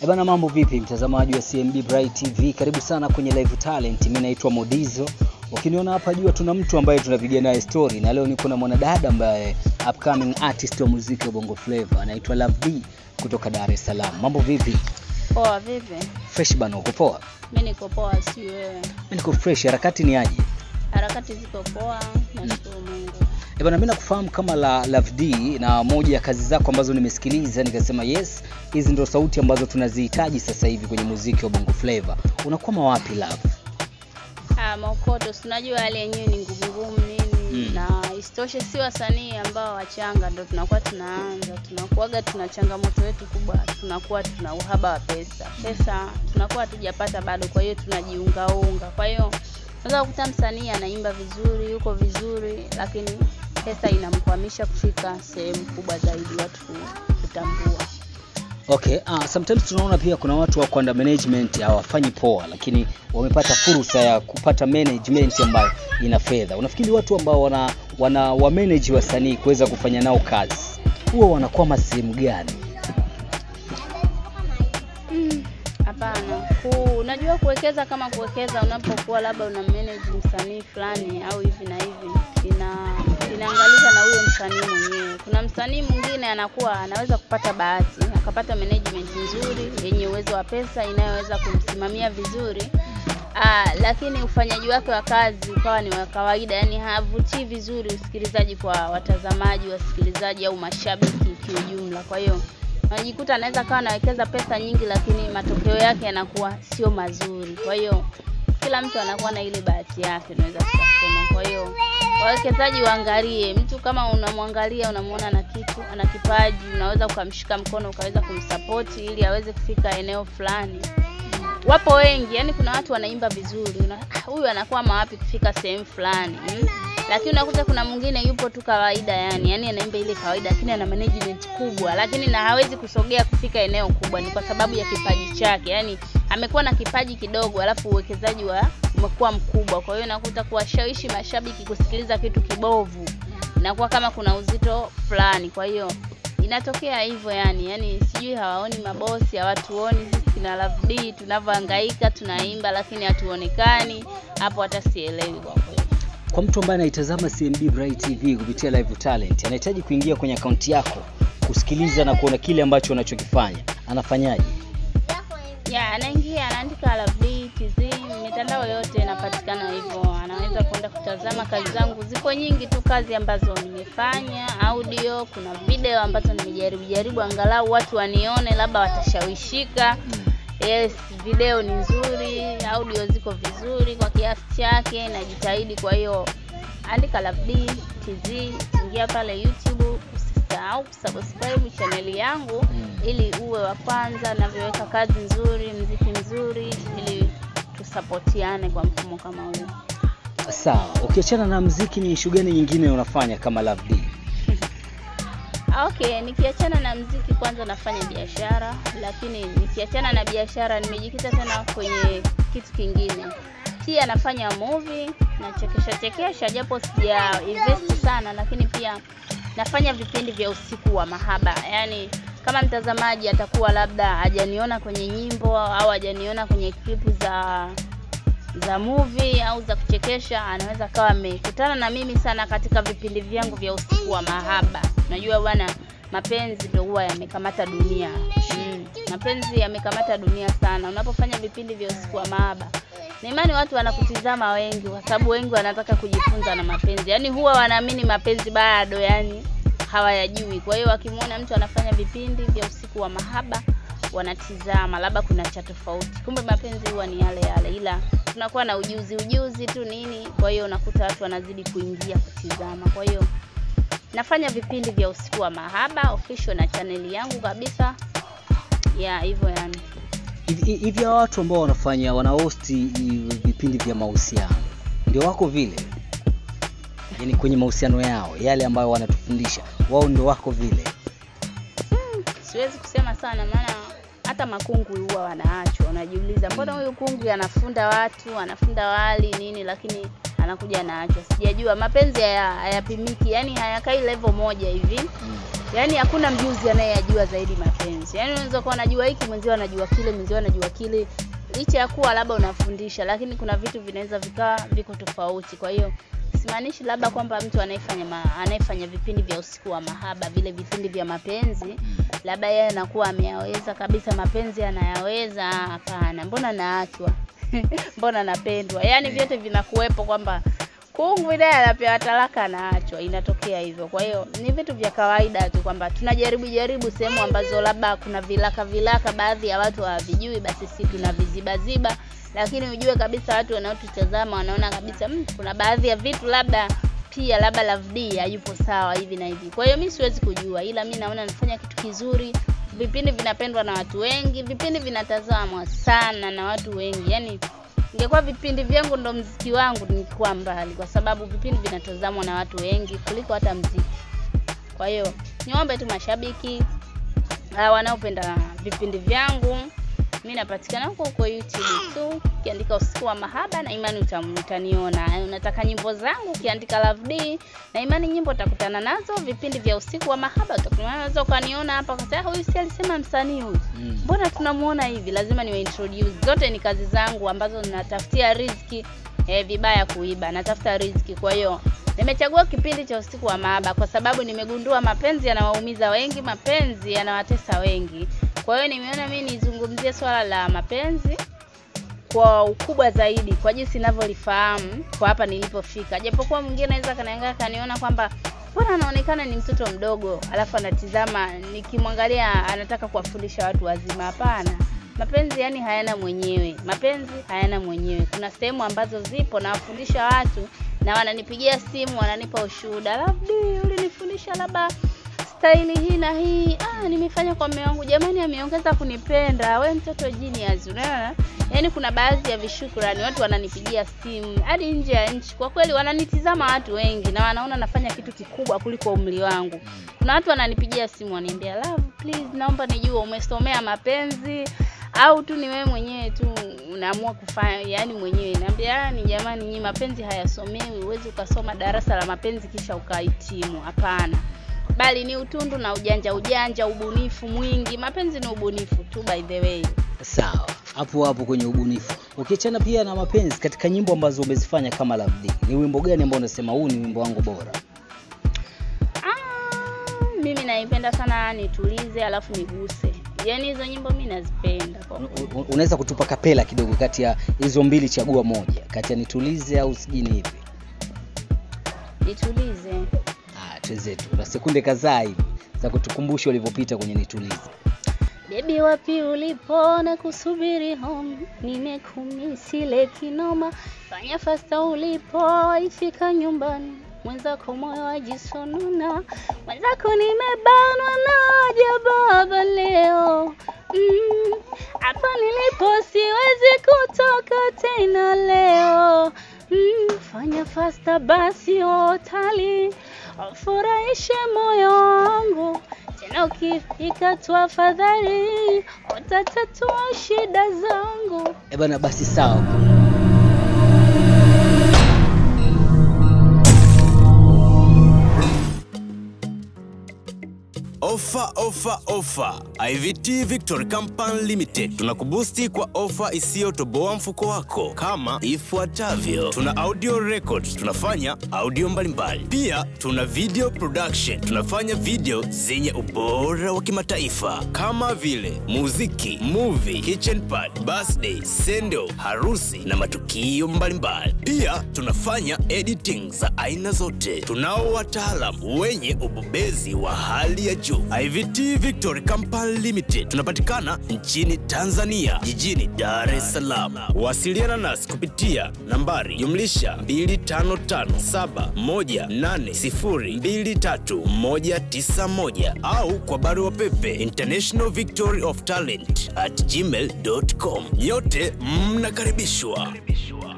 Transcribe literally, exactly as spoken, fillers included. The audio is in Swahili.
Ebana, mambo vipi mtazamaji wa C M B Bright T V? Karibu sana kwenye Live Talent. Mimi naitwa Modizo. Ukiniona hapa jua tuna mtu ambaye tunapiga naye story, na leo niko na mwanadada ambaye upcoming artist wa muziki wa Bongo Flava, anaitwa Love D kutoka Dar es Salaam. Mambo vipi? Poa vipi? Fresh bana, uko poa? Mimi niko poa, si wewe? Mimi niko fresh. Harakati ni aje? Harakati ziko poa, nashukuru Mungu. Eh bana, mimi nakufahamu kama la Love D, na moja ya kazi zako ambazo nimesikiliza nikasema yes, hizi ndio sauti ambazo tunazihitaji sasa hivi kwenye muziki wa Bongo Flava. Unakwama wapi Love? Ah, makoto, tunajua hali yenyewe ni ngumu ngumu nini, mm. na istoshe si wasanii ambao wachanga ndio tunakuwa tunaanza, tunakuaga tuna changamoto yetu kubwa, tunakuwa tuna uhaba wa pesa. Pesa tunakuwa hatujapata bado, kwa hiyo tunajiunga unga. Kwa hiyo unaweza kukuta msanii anaimba vizuri, yuko vizuri, lakini pesa inamkwamisha kufika sehemu kubwa zaidi watu kutambua. Okay, uh, sometimes tunaona pia kuna watu wako under management hawafanyi poa, lakini wamepata fursa ya kupata management ambayo ina fedha. Unafikiri watu ambao wana wana wa manage wasanii kuweza kufanya nao kazi, huwa wanakuwa sehemu gani? Hapana. Mm, unajua kuwekeza kama kuwekeza, unapokuwa labda una manage msanii fulani au hivi na hivi, ina inaangaliza na huyo msanii mwenyewe. Kuna msanii mwingine anakuwa anaweza kupata bahati, akapata management nzuri yenye uwezo wa pesa inayoweza kumsimamia vizuri. Ah, lakini ufanyaji wake wa kazi ukawa ni wa kawaida, yani havutii vizuri usikilizaji kwa watazamaji, wasikilizaji au mashabiki kiujumla. Kwa hiyo unajikuta anaweza kawa anawekeza pesa nyingi, lakini matokeo yake yanakuwa sio mazuri. Kwa hiyo kila mtu anakuwa na ile bahati yake, tunaweza kusema. Kwa hiyo wawekezaji waangalie mtu, kama unamwangalia unamuona na kitu, ana kipaji, unaweza ukamshika mkono ukaweza kumsupport ili aweze kufika eneo fulani. Wapo wengi, yani kuna watu wanaimba vizuri, huyu anakuwa mawapi kufika sehemu fulani. Hmm? Lakini unakuta kuna mwingine yupo tu kawaida, yani yani anaimba ile kawaida, lakini ana management kubwa, lakini na hawezi kusogea kufika eneo kubwa. Ni kwa sababu ya kipaji chake, yani amekuwa na kipaji kidogo alafu uwekezaji wa umekuwa mkubwa. Kwa hiyo unakuta kuwashawishi mashabiki kusikiliza kitu kibovu inakuwa kama kuna uzito fulani. Kwa hiyo inatokea hivyo, yani yani sijui hawaoni mabosi, hawatuoni sisi kina Love D tunavyohangaika tunaimba, lakini hatuonekani hapo. Hata sielewi kwa kweli. Kwa mtu ambaye anaitazama C M B Bright T V kupitia Live Talent, anahitaji kuingia kwenye account yako kusikiliza na kuona kile ambacho unachokifanya, anafanyaje? Ya, anaingia anaandika Love D T V, mitandao yote inapatikana hivyo. Anaweza kwenda kutazama kazi zangu, ziko nyingi tu kazi ambazo nimefanya, audio, kuna video ambazo nimejaribu jaribu angalau watu wanione, labda watashawishika. Yes, video ni nzuri, audio ziko vizuri kwa kiasi chake, najitahidi. Kwa hiyo andika Love D T V, ingia pale YouTube, usisahau kusubscribe channel yangu ili uwe wa kwanza navyoweka kazi nzuri, muziki mzuri, ili tusapotiane kwa mfumo kama huu. Sawa, ukiachana na muziki ni shughuli nyingine unafanya kama Love D? Okay, nikiachana na muziki kwanza nafanya biashara, lakini nikiachana na biashara nimejikita tena kwenye kitu kingine. Pia nafanya movie, na chekesha chekesha japo sija invest sana, lakini pia nafanya vipindi vya usiku wa mahaba. Yaani kama mtazamaji atakuwa labda hajaniona kwenye nyimbo au hajaniona kwenye clip za za movie au za kuchekesha, anaweza kawa amekutana na mimi sana katika vipindi vyangu vya usiku wa mahaba. Unajua bwana, mapenzi ndio huwa yamekamata dunia. Mm. Mapenzi yamekamata dunia sana. Unapofanya vipindi vya usiku wa mahaba, na imani watu wanakutizama wengi, kwa sababu wengi wanataka kujifunza na mapenzi. Yaani huwa wanaamini mapenzi bado, yani hawayajui. Kwa hiyo wakimuona mtu anafanya vipindi vya usiku wa mahaba, wanatizama labda kuna cha tofauti. Kumbe mapenzi huwa ni yale yale, ila tunakuwa na ujuzi ujuzi tu nini. Kwa hiyo unakuta watu wanazidi kuingia kutizama. Kwa hiyo nafanya vipindi vya usiku wa mahaba official na channel yangu kabisa. Ya hivyo yani. Hivi watu ambao wanafanya wanahost vipindi vya mahusiano ndio wako vile? Yaani kwenye mahusiano yao yale ambayo wanatufundisha, wao ndio wako vile? Hmm, siwezi kusema sana, maana hata makungu huwa wanaachwa. Unajiuliza mbona huyu kungu anafunda watu, anafunda wali nini, lakini anakuja anaachwa. Sijajua, mapenzi hayapimiki, yani hayakai level moja hivi. Yaani hakuna mjuzi anayejua zaidi mapenzi. Yaani unaweza kuwa unajua hiki, mwenzio anajua kile, mwenzio anajua kile. Licha ya kuwa labda unafundisha, lakini kuna vitu vinaweza vikawa viko tofauti. Kwa hiyo simaanishi labda kwamba mtu anayefanya anayefanya vipindi vya usiku wa mahaba, vile vipindi vya mapenzi, labda yeye anakuwa ameyaweza kabisa mapenzi anayaweza. Hapana, mbona naachwa? Mbona napendwa? Yaani vyote vinakuwepo kwamba kungu ile anapewa talaka anaachwa, inatokea hivyo. Kwa hiyo ni vitu vya kawaida tu kwamba tunajaribu jaribu sehemu ambazo labda kuna vilaka vilaka baadhi ya watu hawavijui, basi sisi tunaviziba ziba. Lakini ujue kabisa watu wanaotutazama wanaona kabisa mmm, kuna baadhi ya vitu labda pia labda Love D hayupo sawa hivi na hivi. Kwa hiyo mimi siwezi kujua, ila mimi naona nafanya kitu kizuri. Vipindi vinapendwa na watu wengi, vipindi vinatazamwa sana na watu wengi. Yaani ingekuwa vipindi vyangu ndo muziki wangu ningekuwa mbali, kwa sababu vipindi vinatazamwa na watu wengi kuliko hata muziki. Kwa hiyo niombe tu mashabiki wanaopenda vipindi vyangu, mimi napatikana huko kwa YouTube tu, ukiandika usiku wa mahaba na imani utamutaniona. Unataka nyimbo zangu, ukiandika Love D na imani nyimbo utakutana nazo. Vipindi vya usiku wa mahaba utakutana ukaniona hapa, kwa sababu huyu si alisema msanii huyu, mbona mm. tunamuona hivi? Lazima niwe introduce. Zote ni kazi zangu ambazo ninatafutia riziki, eh, vibaya kuiba, natafuta riziki. Kwa hiyo nimechagua kipindi cha usiku wa mahaba kwa sababu nimegundua mapenzi yanawaumiza wengi, mapenzi yanawatesa wengi. Kwa hiyo nimeona mimi nizungumzie swala la mapenzi kwa ukubwa zaidi, kwa jinsi ninavyolifahamu kwa hapa nilipofika. Japokuwa mwingine anaweza kaniangalia kaniona kwamba mbona anaonekana ni mtoto mdogo, alafu anatizama nikimwangalia anataka kuwafundisha watu wazima. Hapana. Mapenzi yani hayana mwenyewe. Mapenzi hayana mwenyewe. Kuna sehemu ambazo zipo na wafundisha watu na wananipigia simu, wananipa ushuhuda. Labda ulinifundisha labda staili hii na hii, ah nimefanya kwa mume wangu, jamani ameongeza kunipenda, wewe mtoto genius. Unaona? Yaani kuna baadhi ya vishukrani watu wananipigia simu hadi nje ya nchi. Kwa kweli wananitizama watu wengi na wanaona nafanya kitu kikubwa kuliko umri wangu. Kuna watu wananipigia simu wananiambia, "Love, please naomba nijue umesomea mapenzi au tu ni wewe mwenyewe tu unaamua kufanya yani mwenyewe." Naambia, "Ni jamani, nyinyi mapenzi hayasomewi, uweze ukasoma darasa la mapenzi kisha ukahitimu. Hapana. Bali ni utundu na ujanja ujanja, ubunifu mwingi. Mapenzi ni ubunifu tu by the way." Sawa. Hapo hapo kwenye ubunifu. Ukiachana pia na mapenzi, katika nyimbo ambazo umezifanya kama Love D, ni wimbo gani ambao unasema huu ni wimbo wangu bora? Ah, mimi naipenda sana Nitulize alafu Niguse. Yaani hizo nyimbo mimi nazipenda kwa kweli. Unaweza kutupa kapela kidogo kati ya hizo mbili, chagua moja. Kati ya Nitulize au sijini hivi? Nitulize. Ah, tuzetu. Na sekunde kadhaa hivi za kutukumbusha ulivyopita kwenye Nitulize. Baby wapi ulipo na kusubiri home, nimekumisi le kinoma, fanya fasta ulipo ifika nyumbani, mwenzako moyo wajisonuna, mwenzako nimebanwa na haja baba leo. Mm, hapa nilipo siwezi kutoka tena leo. Mm, fanya fasta basi otali, furahishe moyo wangu, tena ukifika tu afadhali utatatua shida zangu. Eh bana, basi sawa. Ofa, ofa, ofa. I V T Victory Company Limited. Tunakubusti kwa ofa isiyotoboa mfuko wako kama ifuatavyo. Tuna audio record, tunafanya audio mbalimbali. Pia tuna video production, tunafanya video zenye ubora wa kimataifa kama vile muziki, movie, kitchen party, birthday, sendo, harusi na matukio mbalimbali. Pia tunafanya editing za aina zote. Tunao wataalamu wenye ubobezi wa hali ya juu. I V T Victory Company Limited. Tunapatikana nchini Tanzania, jijini Dar es Salaam. Wasiliana nasi kupitia nambari jumlisha mbili tano tano saba moja nane sifuri mbili tatu moja tisa moja au kwa barua pepe international victory of talent at gmail dot com. Yote mnakaribishwa.